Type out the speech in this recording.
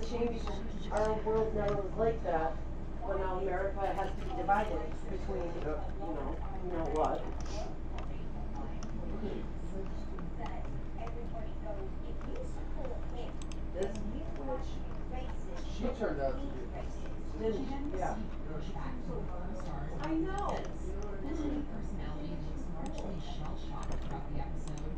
shame because our world never was like that. But now America has to be divided between, you know what. This witch, She turned out to be a piece of shit. didn't she? Yeah. I know. This new personality looks largely shell-shocked throughout the episode,